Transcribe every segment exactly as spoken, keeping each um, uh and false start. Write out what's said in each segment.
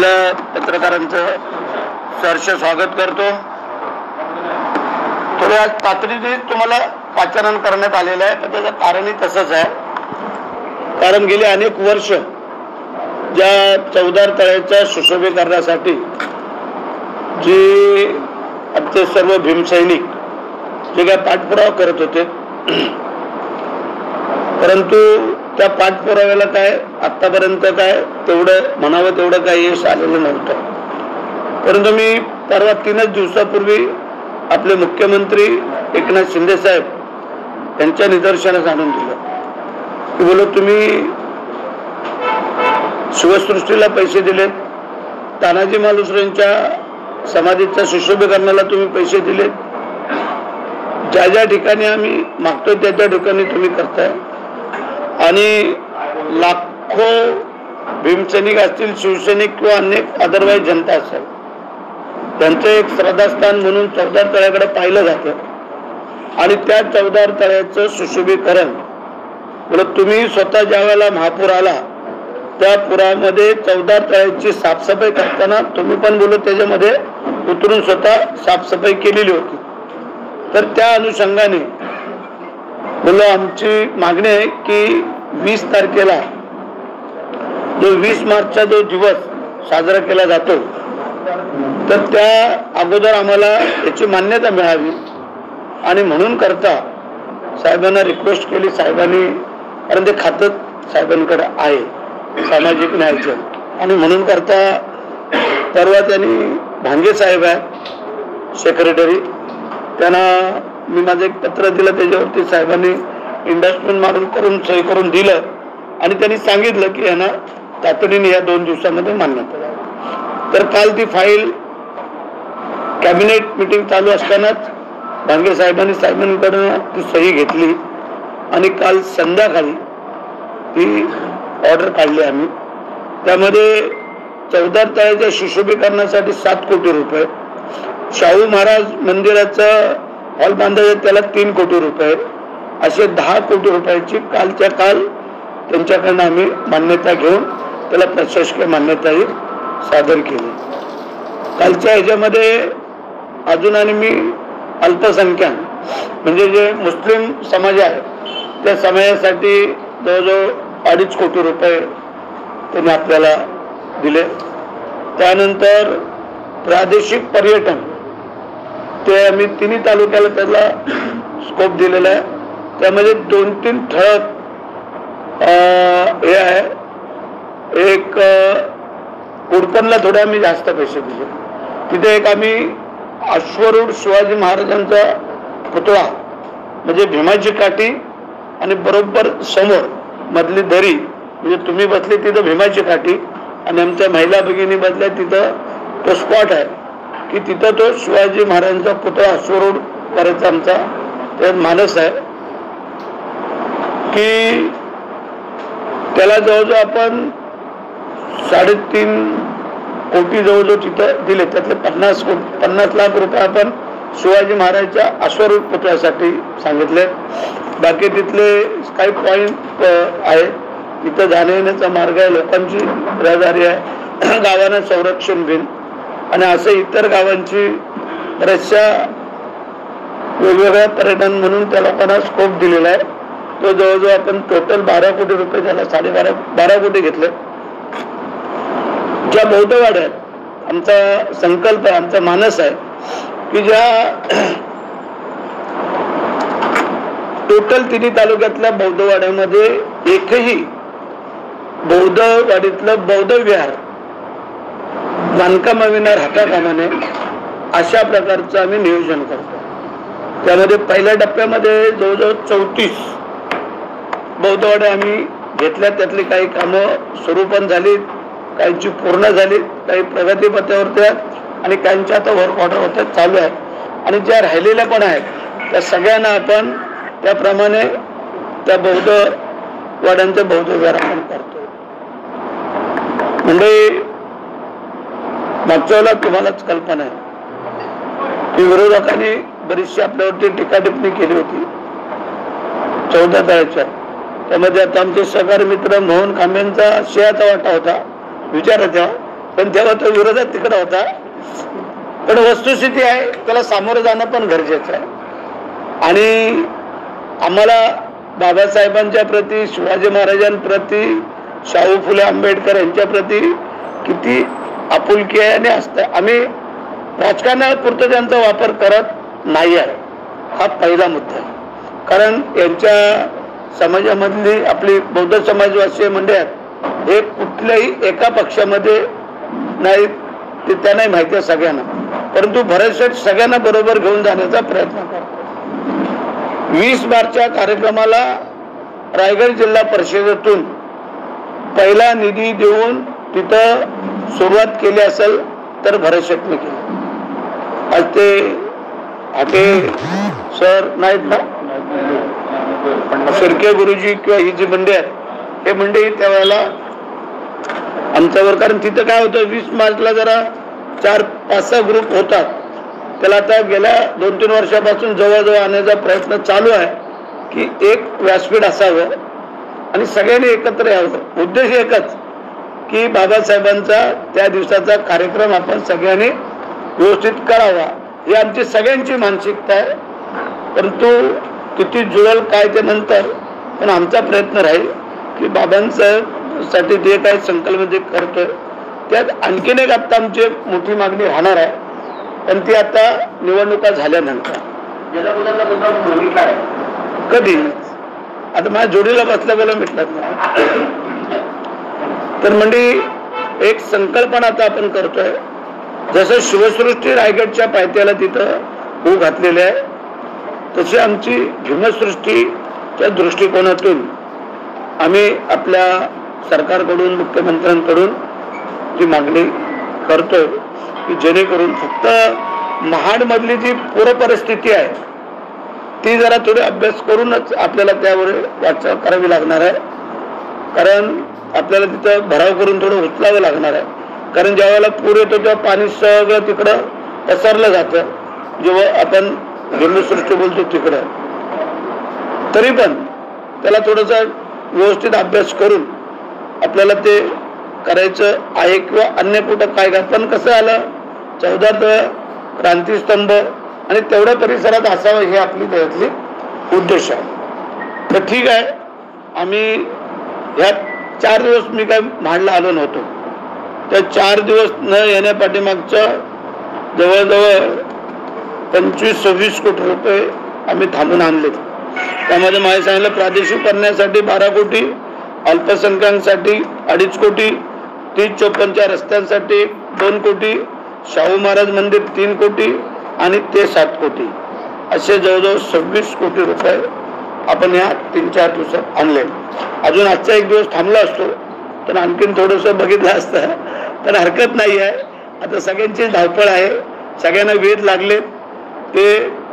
आपल्या पत्रकारांचं सहर्ष स्वागत करतो. थोडे आज तातडीने तुम्हाला वाचन करण्यात आलेलं आहे, पण त्याचं कारणही तसंच आहे. कारण गेली अनेक वर्ष ज्या चौदार तळ्याच्या सुशोभीकरणासाठी जे आमचे सर्व भीमसैनिक जे काय पाठपुरावा करत होते, परंतु त्या पाठपुराव्याला काय आतापर्यंत काय तेवढं म्हणावं तेवढं काय यश आलेलं नव्हतं. परंतु मी परवा तीनच दिवसापूर्वी आपले मुख्यमंत्री एकनाथ शिंदे साहेब यांच्या निदर्शनास आणून दिलं की बोलो तुम्ही शिवसृष्टीला पैसे दिलेत, तानाजी मालुसरेंच्या समाधीच्या सुशोभीकरणाला तुम्ही पैसे दिलेत, ज्या ज्या ठिकाणी आम्ही मागतोय त्या त्या ठिकाणी तुम्ही करताय, आणि लाखो भीमसैनिक असतील, शिवसैनिक किंवा अनेक अदरवाईज जनता असेल, त्यांचं एक श्रद्धास्थान म्हणून चौदार तळ्याकडे पाहिलं जातं. आणि त्या चौदार तळ्याचं सुशोभीकरण बोलत तुम्ही स्वतः ज्या वेळेला महापूर आला त्या पुरामध्ये चौदार तळ्याची साफसफाई करताना तुम्ही पण बोलत त्याच्यामध्ये उतरून स्वतः साफसफाई केलेली होती. तर त्या अनुषंगाने बोलो आमची मागणी आहे की वीस तारखेला जो वीस मार्चचा जो दिवस साजरा केला जातो, तर त्या अगोदर आम्हाला याची मान्यता मिळावी. आणि म्हणून करता साहेबांना रिक्वेस्ट केली. साहेबांनी, कारण ते खातं साहेबांकडे आहे सामाजिक न्यायाचं, आणि म्हणून करता परवा त्यांनी भांगे साहेब आहेत सेक्रेटरी, त्यांना मी माझं एक पत्र दिलं, त्याच्यावरती साहेबांनी इंडस्ट्रीमेंट मारून करून सही करून दिलं, आणि त्यांनी सांगितलं की यांना तातडीने या दोन दिवसामध्ये मान्यता द्यावी. तर काल ती फाईल कॅबिनेट मिटिंग चालू असतानाच भांगे साहेबांनी साहेबांकडून ती सही घेतली, आणि काल संध्याकाळी ती ऑर्डर काढली आम्ही. त्यामध्ये चौदार तळ्याच्या सुशोभीकरणासाठी सात कोटी रुपये, शाहू महाराज मंदिराचं हॉल बांधायचं त्याला तीन कोटी रुपये, असे दहा कोटी रुपयाची कालच्या काल त्यांच्याकडनं आम्ही मान्यता घेऊन त्याला प्रशासकीय मान्यताही सादर केली. कालच्या ह्याच्यामध्ये अजून आणि मी अल्पसंख्याक म्हणजे जे मुस्लिम समाज आहे त्या समाजासाठी जवळजवळ अडीच कोटी रुपये त्यांनी आपल्याला दिले. त्यानंतर प्रादेशिक पर्यटन ते आम्ही तिन्ही तालुक्याला त्याला स्कोप दिलेला आहे. त्यामध्ये दोन तीन ठळक हे आहे. एक उडपणला थोडे आम्ही जास्त पैसे दिले. तिथे एक आम्ही अश्वरूढ शिवाजी महाराजांचा पुतळा म्हणजे भीमाची काठी आणि बरोबर समोर मधली दरी म्हणजे तुम्ही बसले तिथं भीमाची काठी, आणि आमच्या महिला भगिनी बसल्या तिथं तो स्पॉट आहे की तिथं तो शिवाजी महाराजांचा पुतळा अश्वरूढ करायचा आमचा त्यात मानस आहे. की त्याला जवळजवळ आपण साडेतीन कोटी जवळजवळ तिथं दिले. त्यातले पन्नास कोटी पन्नास लाख रुपये आपण शिवाजी महाराजांच्या अश्वरूढ पुतळ्यासाठी सांगितले. बाकी तिथले काही पॉईंट आहेत, तिथं जाण्या येण्याचा मार्ग आहे, लोकांची रहदारी आहे, गावांना संरक्षण बिन, आणि असं इतर गावांची बऱ्याचशा वेगवेगळ्या पर्यटन म्हणून त्या लोकांना स्कोप दिलेला आहे. तो जवळजवळ आपण टोटल बारा कोटी रुपये त्याला साडेबारा बारा कोटी घेतले. ज्या बौद्धवाड्या आहेत आमचा संकल्प आहे, आमचा मानस आहे की ज्या टोटल तिन्ही तालुक्यातल्या बौद्धवाड्यामध्ये एकही बौद्धवाडीतलं बौद्ध विहार बांधकामाविना राहता कामा नये अशा प्रकारचं आम्ही नियोजन करतो. त्यामध्ये पहिल्या टप्प्यामध्ये जवळजवळ चौतीस बौद्धवाड्या आम्ही घेतल्या. त्यातली काही कामं सुरू पण झालीत, काहींची पूर्ण झालीत, काही प्रगतीपथावरती आहेत, आणि काहींच्या आता वर्क ऑर्डर होत्या चालू आहे. आणि ज्या राहिलेल्या पण आहेत त्या सगळ्यांना आपण त्याप्रमाणे त्या बौद्ध वाड्यांचं बौद्ध विहार आपण करतो. म्हणजे मागच्या वेळेला तुम्हालाच कल्पना आहे की विरोधकांनी बरीचशी आपल्यावरती टीका टिप्पणी केली होती चौदा तळ्याच्या. त्यामध्ये आता आमचे सहकारी मित्र मोहन खांबेंचा शेयाचा वाटा होता विचारायचा, पण तेव्हा तो विरोधात तिकडे होता. पण वस्तुस्थिती आहे, त्याला सामोरं जाणं पण गरजेचं आहे. आणि आम्हाला बाबासाहेबांच्या प्रती, शिवाजी महाराजांप्रती, शाहू फुले आंबेडकर यांच्या प्रती किती आपुलकी आहे आणि असतं. आम्ही राजकारणापुरतं त्यांचा वापर करत नाही आहे, हा पहिला मुद्दा आहे. कारण यांच्या समाजामधली आपली बौद्ध समाजवासी मंडळात हे कुठल्याही एका पक्षामध्ये नाही, ते त्यांनाही माहिती आहे सगळ्यांना, परंतु भरतशेठ सगळ्यांना बरोबर घेऊन जाण्याचा प्रयत्न करतो. वीस मार्चच्या कार्यक्रमाला रायगड जिल्हा परिषदेतून पहिला निधी देऊन तिथं सुरुवात केली असेल तर भरतशेठने केली. आज ते आटे सर नाहीत ना, शिर्के गुरुजी किंवा ही जी मंडळी आहेत, हे मंडळी त्यावेळेला आमच्यावर, कारण तिथं काय होतं, वीस मार्चला जरा चार पाच सहा ग्रुप होतात, त्याला आता गेल्या दोन तीन वर्षापासून जवळजवळ आणण्याचा प्रयत्न चालू आहे की एक व्यासपीठ असावं आणि सगळ्यांनी एकत्र यावं. उद्देश एकच की बाबासाहेबांचा त्या दिवसाचा कार्यक्रम आपण सगळ्यांनी व्यवस्थित करावा, ही आमची सगळ्यांची मानसिकता आहे. परंतु किती जुळल काय ते नंतर, पण आमचा प्रयत्न राहील की बाबांचं साठी जे काही संकल्प जे करतोय त्यात आणखीन एक आता आमची मोठी मागणी राहणार आहे, पण ती आता निवडणुका झाल्यानंतर. कधी आता माझ्या जोडीला बसल्या गेला म्हटलं तर म्हणजे एक संकल्पना आता आपण करतोय. जसं शिवसृष्टी रायगडच्या पायथ्याला तिथं ऊ घातलेले आहे, तशी आमची भीमसृष्टीच्या दृष्टिकोनातून आम्ही आपल्या सरकारकडून, मुख्यमंत्र्यांकडून जी मागणी करतोय की जेणेकरून फक्त महाडमधली जी पूर परिस्थिती आहे ती जरा थोडी अभ्यास करूनच आपल्याला त्यावर वाटचाल करावी लागणार आहे. कारण आपल्याला तिथं भराव करून थोडं उचलावं लागणार आहे. कारण ज्या वेळेला पूर येतो तेव्हा पाणी सगळं तिकडं पसरलं जातं, जेव्हा आपण भीमसृष्टी बोलतो तिकडं. तरी पण त्याला थोडंसं व्यवस्थित अभ्यास करून आपल्याला ते करायचं आहे किंवा अन्य कुठं काय काय. पण कसं आलं, चौदा क्रांतीस्तंभ आणि तेवढ्या परिसरात असावं हे आपली त्यातली उद्देश आहे. तर ठीक आहे, आम्ही ह्या चार दिवस मी काय महाडला आलो नव्हतो, त्या चार दिवस न येण्यापाठीमागचं जवळजवळ पंचवीस सव्वीस कोटी रुपये आम्ही थांबून आणले. त्यामध्ये माझ्या सांगितलं प्रादेशिक करण्यासाठी बारा कोटी, अल्पसंख्याकांसाठी अडीच कोटी, तीस चौपन्नच्या रस्त्यांसाठी दोन कोटी, शाहू महाराज मंदिर तीन कोटी आणि ते सात कोटी, असे जवळजवळ सव्वीस कोटी रुपये आपण या तीन चार दिवसात आणले. अजून आजचा एक दिवस थांबला असतो तर आणखीन थोडंसं बघितलं असतं, तर हरकत नाही आहे. आता सगळ्यांची धावपळ आहे, सगळ्यांना वेध लागले. ते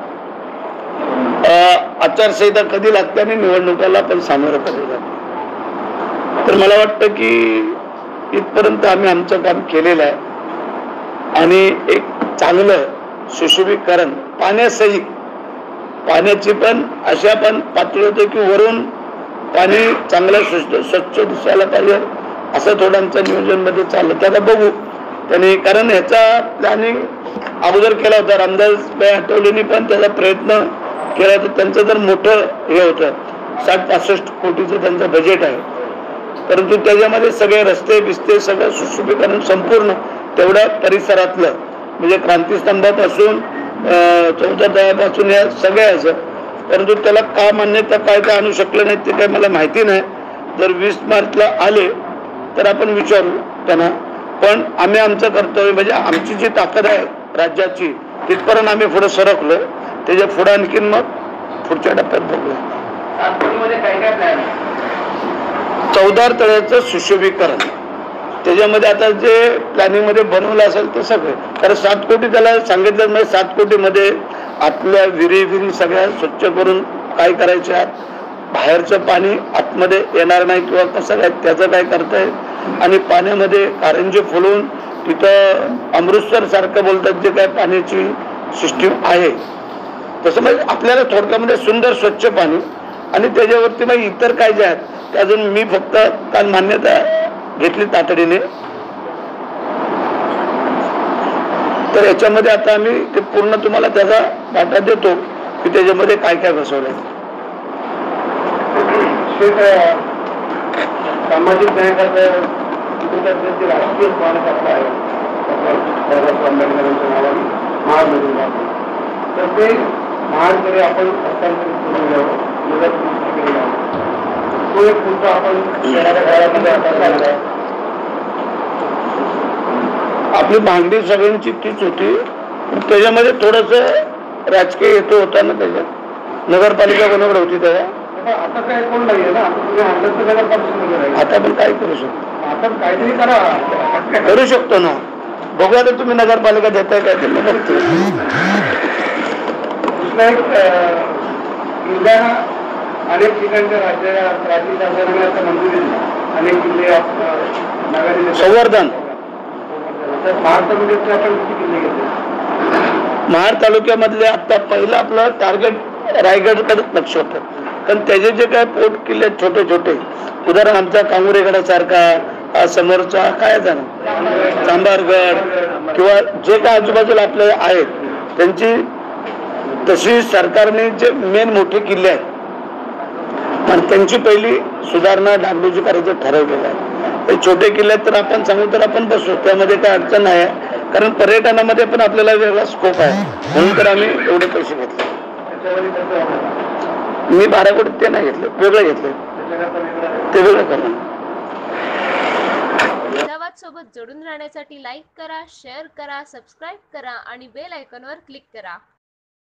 आचारसंहिता कधी लागते आणि निवडणुकाला पण सामोरं करावं लागतं. तर मला वाटतं की इथपर्यंत आम्ही आमचं काम केलेलं आहे आणि एक चांगलं सुशोभीकरण पाण्यासही, पाण्याची पण अशा पण पातळी होते की वरून पाणी चांगलं स्वच्छ दिसायला पाहिजे, असं थोडं आमचं नियोजनमध्ये चाललं. त्याला बघू त्याने, कारण ह्याचा प्लॅनिंग अगोदर केला होता रामदासबाई आठवलेंनी, पण त्याचा प्रयत्न केला होता. त्यांचं जर मोठं हे होतं, साठ पासष्ट कोटीचं त्यांचं बजेट आहे, परंतु त्याच्यामध्ये सगळे रस्ते बिस्ते सगळं सुशोभीकरण संपूर्ण तेवढ्या परिसरातलं, म्हणजे क्रांतीस्तंभापासून चौदा दयापासून या सगळ्याचं, परंतु त्याला का मान्यता काय काय आणू शकलं नाही ते काय मला माहिती नाही. जर वीस मार्चला आले तर आपण विचारू त्यांना, पण आम्ही आमचं कर्तव्य, म्हणजे आमची जी ताकद आहे राज्याची तिथपर्यंत आम्ही पुढे सरकलो. त्याच्या पुढे आणखीन मग पुढच्या टप्प्यात बघूया. चौदार तळ्याचं सुशोभीकरण, त्याच्यामध्ये आता जे प्लॅनिंग मध्ये बनवलं असेल ते सगळे, कारण सात कोटी त्याला सांगितलं, म्हणजे सात कोटी मध्ये आतल्या विहिरी विहिरी सगळ्या स्वच्छ करून काय करायच्या, बाहेरचं पाणी आतमध्ये येणार नाही किंवा कसं काय त्याचं काय करताय, आणि पाण्यामध्ये कारंजे फुलून तिथं अमृतसर सारखं बोलतात जे काय पाण्याची सिस्टीम आहे तसं, म्हणजे आपल्याला थोडक्यामध्ये सुंदर स्वच्छ पाणी. आणि त्याच्यावरती मग इतर काय जे आहेत ते अजून मी फक्त काल मान्यता घेतली तातडीने तर याच्यामध्ये आता आम्ही ते पूर्ण तुम्हाला त्याचा डाटा देतो की त्याच्यामध्ये काय काय बसवलंय. सामाजिक न्यायाचं राष्ट्रीय स्मारक आपलं आहे बाबासाहेब आंबेडकरांच्या नावाने महाड तर ते महाडकडे आपण हस्तांतरित करून घ्यावं. तो एक मुद्दा आपण येणाऱ्या काळामध्ये आता आपली मागणी सगळ्यांची तीच होती. त्याच्यामध्ये थोडस राजकीय हेतू होता ना. त्याच्यात नगरपालिका कोणाकडे होती तेव्हा. आता काय कोण नाहीये ना. आता पण काय करू शकतो. आता काहीतरी करा करू शकतो ना. बघूया तर तुम्ही नगरपालिका देताय काय ते बघतो. दुसरा एक किल्ल्या अनेक ठिकाणच्या राज्य राज्य शासनाने आता मंजुरी दिली. अनेक किल्ले नगरी संवर्धन. महाड तालुक्यातले आपण किती किल्ले घेतले. महाड तालुक्यामधले आता पहिलं आपलं टार्गेट रायगडकडे लक्ष होतं. कारण त्याचे जे काय पोट किल्ले छोटे छोटे उदाहरण आमचा कांगुरेगडासारखा समोरचा काय झालं चांभारगड किंवा जे काय आजूबाजूला आपले आहेत त्यांची तशी सरकारने जे मेन मोठे किल्ले आहेत आणि त्यांची पहिली सुधारणा डागडुजी करायचं ठरवलेलं आहे. ते छोटे किल्ले तर आपण सांगू तर आपण बसू त्यामध्ये काय अडचण नाही. कारण पर्यटनामध्ये पण आपल्याला वेगळा स्कोप आहे म्हणून तर आम्ही एवढे पैसे घेतले. मी बारा कोटी ते नाही घेतले वेगळं घेतले ते वेगळं करा. सोबत जोडून राहण्यासाठी लाईक करा, शेअर करा, सबस्क्राईब करा आणि बेल आयकॉनवर क्लिक करा.